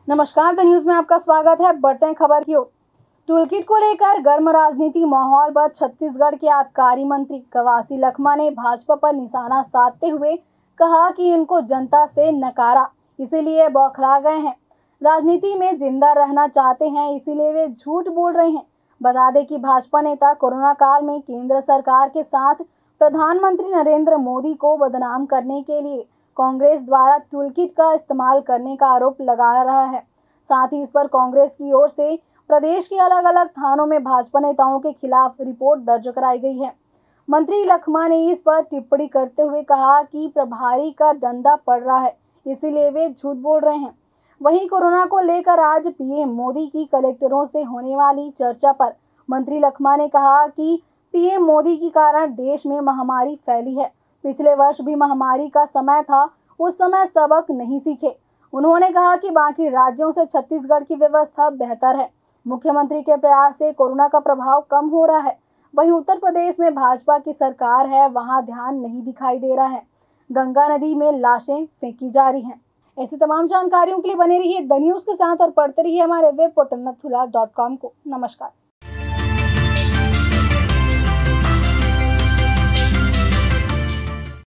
नमस्कार, the news में आपका स्वागत है। बढ़ते हैं खबर की ओर। टूलकिट को लेकर गर्म राजनीति माहौल पर छत्तीसगढ़ के आबकारी मंत्री कवासी लखमा ने भाजपा पर निशाना साधते हुए कहा कि इनको जनता से नकारा, इसीलिए बौखला गए हैं। राजनीति में जिंदा रहना चाहते हैं, इसीलिए वे झूठ बोल रहे हैं। बता दें कि भाजपा नेता कोरोना काल में केंद्र सरकार के साथ प्रधानमंत्री नरेंद्र मोदी को बदनाम करने के लिए कांग्रेस द्वारा टूलकिट का इस्तेमाल करने का आरोप लगा रहा है। साथ ही इस पर कांग्रेस की ओर से प्रदेश के अलग अलग थानों में भाजपा नेताओं के खिलाफ रिपोर्ट दर्ज कराई गई है। मंत्री लखमा ने इस पर टिप्पणी करते हुए कहा कि प्रभारी का धंधा पड़ रहा है, इसीलिए वे झूठ बोल रहे हैं। वहीं कोरोना को लेकर आज पीएम मोदी की कलेक्टरों से होने वाली चर्चा पर मंत्री लखमा ने कहा कि पीएम मोदी के कारण देश में महामारी फैली है। पिछले वर्ष भी महामारी का समय था, उस समय सबक नहीं सीखे। उन्होंने कहा कि बाकी राज्यों से छत्तीसगढ़ की व्यवस्था बेहतर है। मुख्यमंत्री के प्रयास से कोरोना का प्रभाव कम हो रहा है। वहीं उत्तर प्रदेश में भाजपा की सरकार है, वहां ध्यान नहीं दिखाई दे रहा है। गंगा नदी में लाशें फेंकी जा रही हैं। ऐसी तमाम जानकारियों के लिए बने रहिए द न्यूज के साथ और पढ़ते रहिए हमारे वेब पोर्टल nathula.com को। नमस्कार।